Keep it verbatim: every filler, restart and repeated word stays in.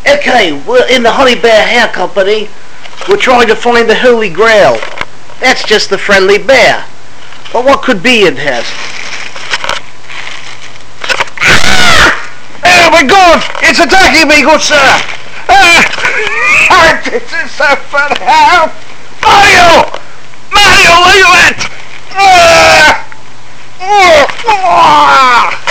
Okay, we're in the Honey Bear Hair Company. We're trying to find the Holy Grail. That's just the friendly bear. But what could be in here? Oh my God! It's attacking me, good sir! Ah! This is so fun! Help! Mario! Mario, where you at? Ah! Ah!